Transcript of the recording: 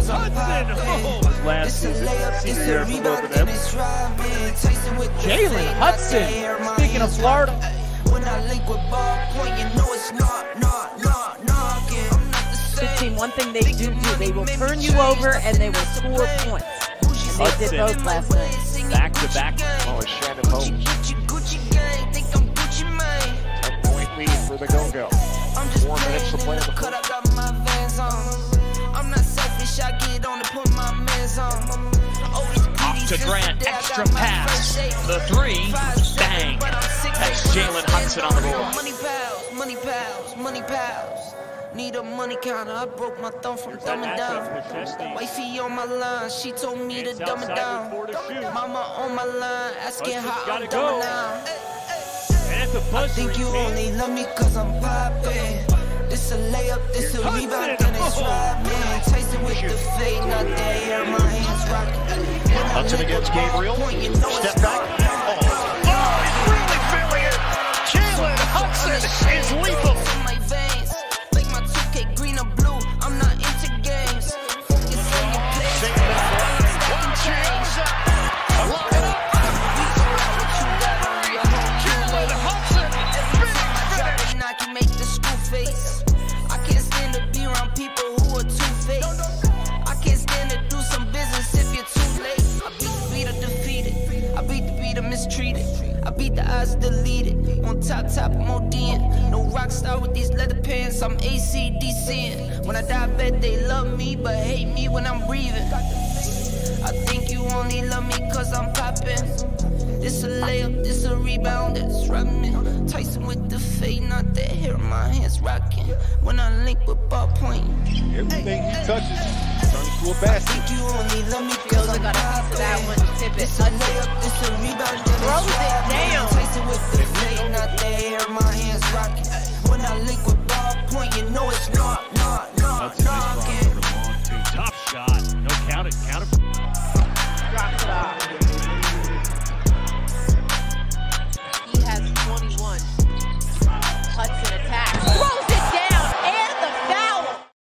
Cause I'm poppin'. Last season, senior year for both of them. Jalen Hudson, speaking of Florida. When I link with ballpoint, you know it's not. This team, one thing they do, they will turn you over and they will score points. And they did both last night. Back to back. Oh, it's Shannon Holmes. 10-point lead for the Go-Go. 4 minutes to play in the fourth. I'm not selfish, I get on to put my mans on. Off to Grant, extra pass. The three, bang. That's Jalen Hudson on the board. Money pals. Need a money counter, I broke my thumb from dumbing down. Wifey on my line, she told me to dumb it down. Mama on my line, asking how I'm dumbing down. I think you only love me cause I'm poppin'. This a layup, this a rebound, and it's robbing. Tyson with the fade, not that hair, my hands rockin'. Hudson against Gabriel. Step back. Oh, he's really feeling it. Jalen Hudson is lethal. Like my 2K green or blue, I'm not into games. Focus on your play. One change. Lock it up. Jalen Hudson. I can make the school face. I can't stand to be around people who are two-faced. I can't stand to do some business if you're too late. I beat the beat or defeated. I beat the beat or mistreated. I beat the odds deleted. On top, I'm ODing. No rock star with these leather pants. I'm ACDCing. When I die, bet they love me, but hate me when I'm breathing. I think you only love me cause I'm poppin'. This a layup, this a rebound, that's rubbing. Tyson with the fade, not that hair, my hands rocking. When I link with ballpoint, Everything he touches turns to a basket. I think you only love me cause I'm Got a piece of that one, tip it. This a layup, this a rebound, Throws it down. Tyson with the fade, not that hair, my hands